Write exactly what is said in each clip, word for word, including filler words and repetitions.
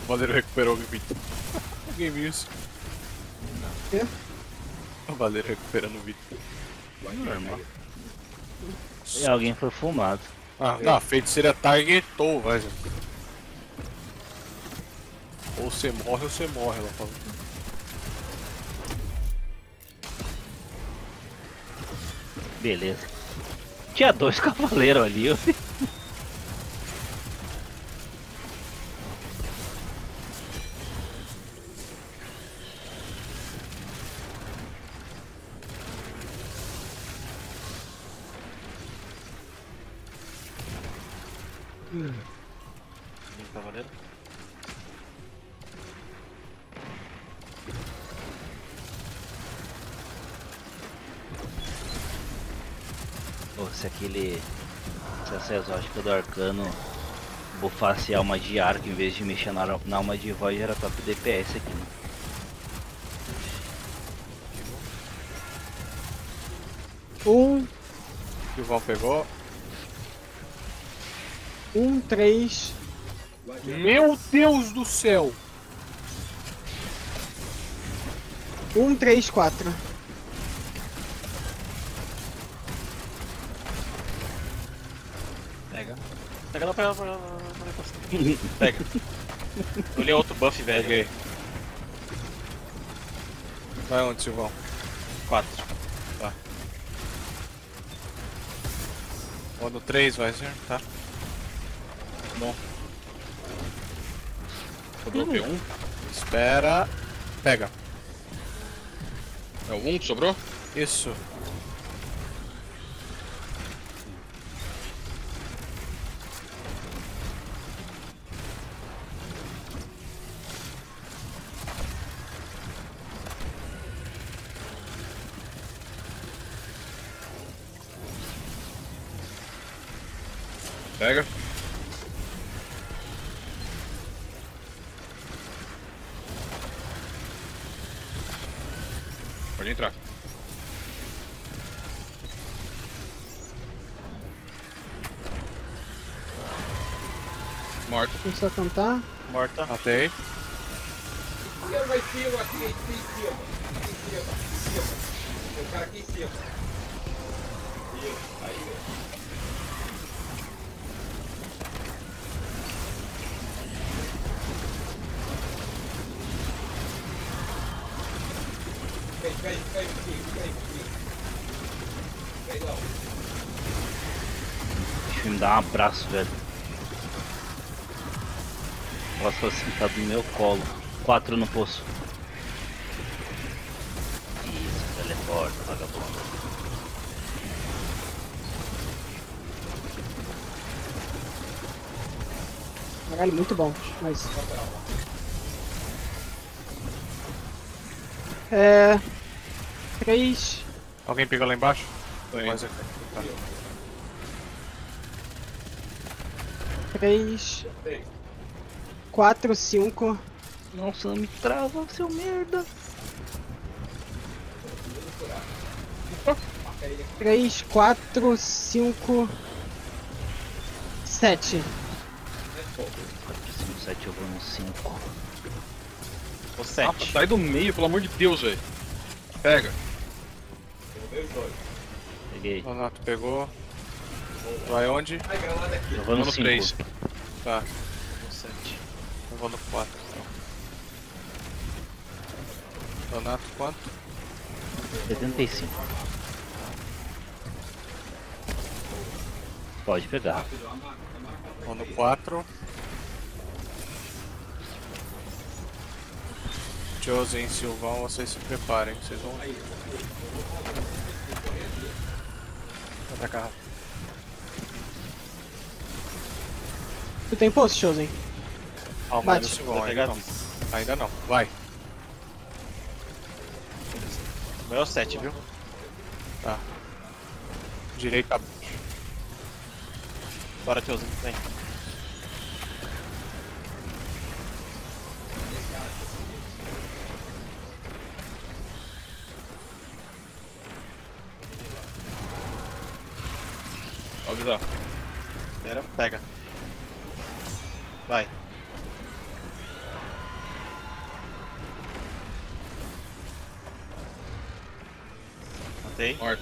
Valeiro recuperou o vídeo. Game isso. Quê? O Valeiro recuperando o vídeo. Normal. E alguém foi fumado. Ah, não, a feiticeira targetou, vai. Ou você morre ou você morre, ela falou. Beleza. Tinha dois cavaleiros ali, ó. Hum. Cavaleiro. Pô, se aquele. Se essa exótica do arcano bufasse a alma de arco em vez de mexer na, na alma de voz, era top D P S aqui, né? Um, O Ivan pegou. um, três. Meu Deus do céu! Um, três, quatro. Pega. Pega lá, pega lá, pega lá, pega lá. Pega. Olhei outro buff, velho. Peguei. Vai onde, Silvão? quatro. Tá. Vou no três, vai ser, tá? Bom. Sobrou o P um. Espera. Pega. É o um que sobrou? Isso. Pega. Pode entrar. Morto. Começou a cantar. Morta. Matei. Vai cima, aqui em cima. Aqui em cima. Em cima. Tem um cara aqui em cima. Isso, aí. Vem, vem, vem, vem, vem, vem. Vem não. Deixa eu me dar um abraço, velho. Posso sentar do meu colo. Quatro no poço. Isso, teleporta, vagabundo. Caralho, muito bom. Mas. É. Três. Alguém pegou lá embaixo? Tô indo. Mais aqui. Tá. Três. Quatro, cinco. Nossa, não me trava, seu merda. Três, quatro, cinco. Sete. quatro, cinco, sete, eu vou no cinco. O Ah, sete. sai do meio, pelo amor de Deus, velho. Pega. Peguei. Donato pegou. Vai onde? Eu vou no no cinco. três. Tá. O sete. Eu vou no quatro então. Donato quanto? setenta e cinco. Pode pegar. Vou no quatro. Josen e Silvão, vocês se preparem, vocês vão. Vai pra cá. Tu tem poço, Chosen? Calma, Bate. no Silvão, Vai ainda pegar? não. Ainda não, vai. O meu é o sete, viu? Tá. Direita. Bora, Tiozinho. Vem. Pode avisar. Espera, pega. Vai. Matei. Morto.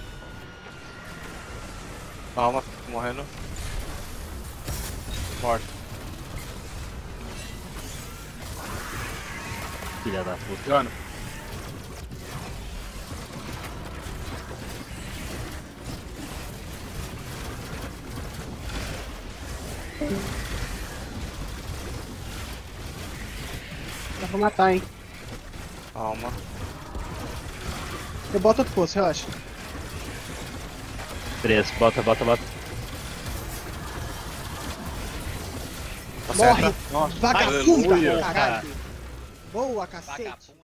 Calma, tô morrendo. Morto. Filha da puta. Gano. Dá pra matar, hein. Calma. Eu boto outro poço, relaxa. Três, bota, bota, bota. Morre! Acerta. Vagabunda, aleluia. caralho! Boa, cacete! Vagabundo.